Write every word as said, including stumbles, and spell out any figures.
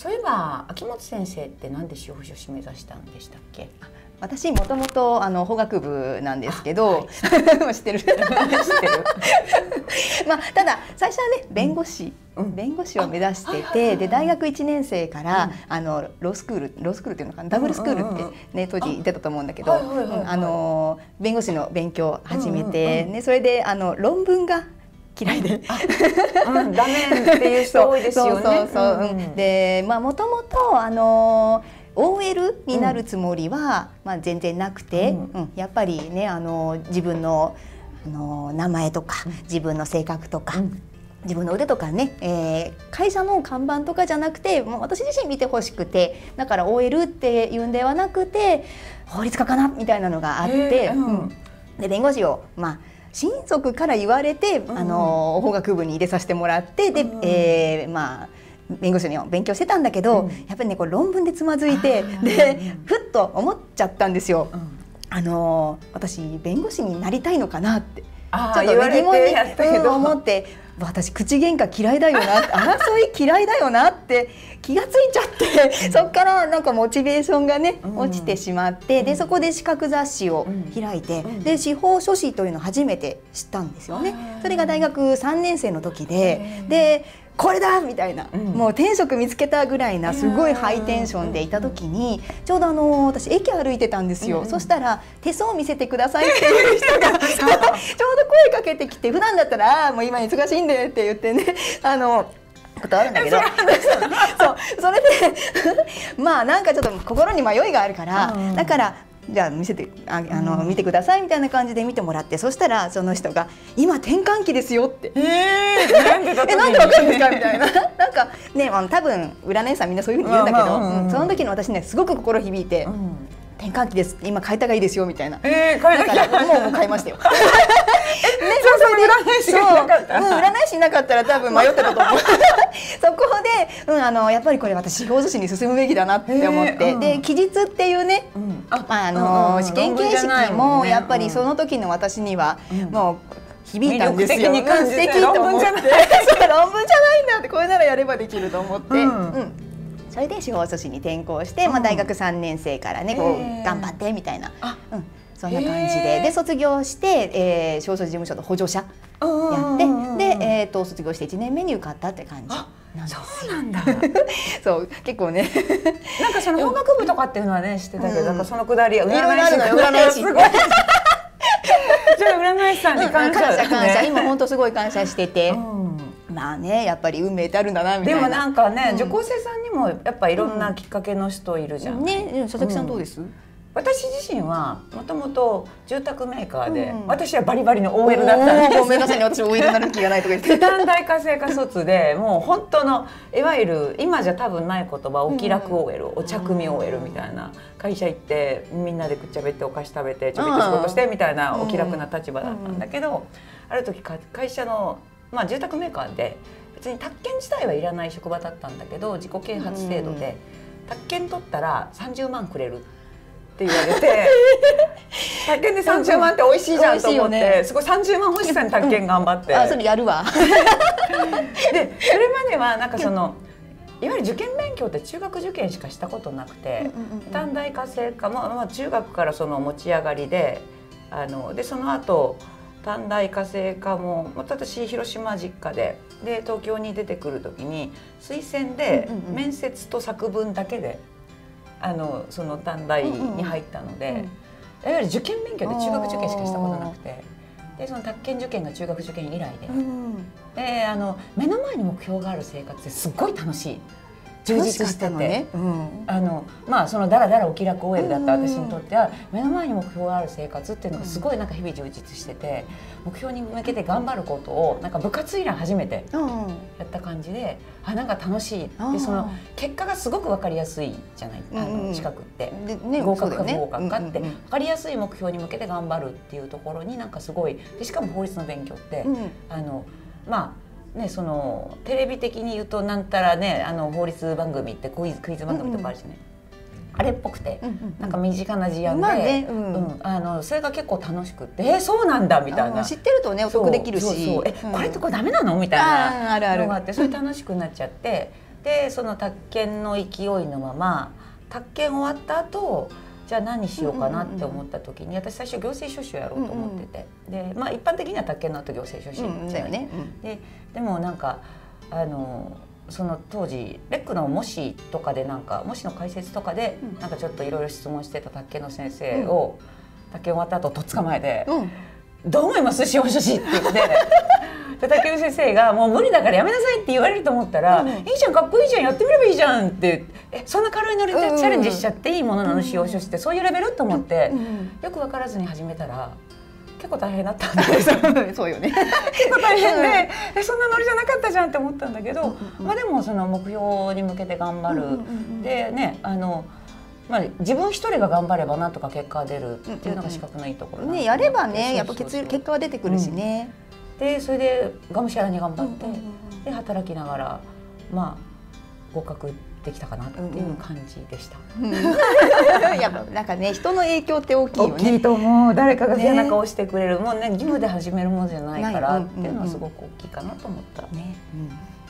そういえば秋元先生ってなんで司法書士目指したんでしたっけ？ 私もともとあの法学部なんですけど、はい、知ってる知ってるまあただ最初はね弁護士、うん、弁護士を目指してて、で大学いちねん生から、うん、あのロースクールロースクールっていうのかな、ダブルスクールってね当時言ってたと思うんだけど、あの弁護士の勉強を始めて、ね、それであの論文が嫌いで、 うん、ダメっていう人多いですよね。 そうそうそう、うん、でまあもともとあのオーエル になるつもりは、うん、まあ全然なくて、うんうん、やっぱりねあの自分の、あの名前とか、うん、自分の性格とか、うん、自分の腕とかね、えー、会社の看板とかじゃなくて、もう私自身見てほしくて、だから オーエル っていうんではなくて法律家かなみたいなのがあって、うん、で弁護士をまあ親族から言われて、うん、あの法学部に入れさせてもらって、で、うん、えー、まあ弁護士の勉強してたんだけど、うん、やっぱりねこう論文でつまずいて、でふっと思っちゃったんですよ。うん、あの私弁護士になりたいのかなって、ちょっと疑問に、うん、思って、私口喧嘩嫌いだよな、争い嫌いだよなって気がついちゃって、うん、そっからなんかモチベーションがね、うん、落ちてしまって、でそこで資格雑誌を開いて、うん、で司法書士というのを初めて知ったんですよね。それが大学さんねん生の時で、でこれだみたいな、うん、もう転職見つけたぐらいなすごいハイテンションでいた時に、ちょうどあの私駅歩いてたんですよ。うん、そしたら手相見せてくださいっていう人がちょうど声かけてきて、普段だったらあもう今忙しいんでって言ってね、あのことあるんだけどそうそれでまあなんかちょっと心に迷いがあるから、うん、だからじゃあ見せて あ, あの、うん、見てくださいみたいな感じで見てもらって、そしたらその人が「今転換期ですよ」って「えー、なんでえなんでわかるんですか?」みたいななんかね、あの多分占い師さんみんなそういうふうに言うんだけど、うん、その時の私ねすごく心響いて。うん、転換期です。今変えたがいいですよみたいな。えー、変えたからもうもう変えましたよ。ね、 そうそう占い師がいなかった。 うん、占い師いなかったら多分迷ってたと思う。そこで、うん、あのやっぱりこれ私司法書士に進むべきだなって思って、えーうん、で期日っていうね、うん、あ、まああの、うん、試験形式もやっぱりその時の私には、うん、もう響いたんですよ。 魅力的に感じて、 論文じゃない。そう論文じゃないんだって、これならやればできると思って。うんうんそれで司法書士に転校して、まあ、大学さんねん生からねこう頑張ってみたいな、うん、そんな感じでで卒業して、えー、司法書士事務所の補助者やってで、えー、と卒業していちねんめに受かったって感じなんですよ。 そうなんだそう結構ねなんかその法学部とかっていうのはね知ってたけど、うん、なんかそのくだりはいろいろあるのよ占い師すごいじゃあ占い師さんに感謝、 感謝感謝今本当すごい感謝してて。まあね、やっぱり運命ってあるんだなみたいな。 でもなんかね、受講生さんにもやっぱいろんなきっかけの人いるじゃん。 ね、佐々木さんどうです？ 私自身はもともと住宅メーカーで、私はバリバリの オーエル だったんです。 ごめんなさいね、私 オーエル になる気がないとか言って。 短大家政科卒で、もう本当のいわゆる今じゃ多分ない言葉、お気楽 オーエル、お茶組 オーエルみたいな会社行ってみんなでくっちゃべってお菓子食べてちょびっと仕事してみたいなお気楽な立場だったんだけど、ある時会社のまあ住宅メーカーで。別に宅建自体はいらない職場だったんだけど、自己啓発制度で宅建取ったらさんじゅうまんくれるって言われて宅建でさんじゅうまんって美味しいじゃんと思って、ね、すごいさんじゅうまん欲しさに宅建頑張って、 うん、あそれやるわでそれまではなんかそのいわゆる受験勉強って中学受験しかしたことなくて、短大家政科も、まあ、中学からその持ち上がりで、あのでその後短大家政科も私広島実家でで東京に出てくる時に推薦で面接と作文だけであのその短大に入ったので、いわゆる受験勉強って中学受験しかしたことなくて、でその宅建受験が中学受験以来で、であの目の前に目標がある生活ってすっごい楽しい。充実してて、ねうん、あのまあそのだらだらお気楽 オーエル だった私にとっては目の前に目標がある生活っていうのがすごいなんか日々充実してて、目標に向けて頑張ることをなんか部活以来初めてやった感じで、あなんか楽しいで、その結果がすごく分かりやすいじゃない、あの資格って、ね、合格か不合格かって分かりやすい目標に向けて頑張るっていうところになんかすごいで、しかも法律の勉強って、うん、あのまあね、そのテレビ的に言うとなんたらね、あの法律番組ってクイズクイズ番組とかあるしね、うんうん、あれっぽくて、うんうん、なんか身近な事案で、まあねうんうん、あのそれが結構楽しくて、えー、そうなんだみたいな、 知ってるとねお得できるし、 そうそうそうえ、うん、これってこれダメなのみたいなのがあって、それ楽しくなっちゃって、 でその宅建の勢いのまま宅建終わった後じゃあ何しようかなって思った時に、私最初行政書士をやろうと思ってて、でまあ一般的には宅建の後行政書士だよね。ででもなんかあのその当時レックの模試とかでなんか模試の解説とかでなんかちょっといろいろ質問してた宅建の先生を宅建終わった後とっ捕まえて「どう思います司法書士」って言って。竹内先生が「もう無理だからやめなさい」って言われると思ったら「うん、いいじゃんかっこいいじゃんやってみればいいじゃん」って「えそんな軽いノリでチャレンジしちゃっていいものなの司法書士ってそういうレベル?」と思ってよく分からずに始めたら結構大変だったんですよ。 そうよね。 結構大変で「えそんなノリじゃなかったじゃん」って思ったんだけど、まあでもその目標に向けて頑張るでねあの。まあ、自分一人が頑張ればなんとか結果が出るっていうのが資格のいいところなんで、 ね、やればねやっぱ結果は出てくるしね。 でそれでがむしゃらに頑張って、で働きながらまあ合格できたかなっていう感じでした。 やっぱなんかね人の影響って大きいよね。 大きいと思う。誰かが背中を押してくれる、もうね義務で始めるものじゃないからっていうのはすごく大きいかなと思った。ね。うん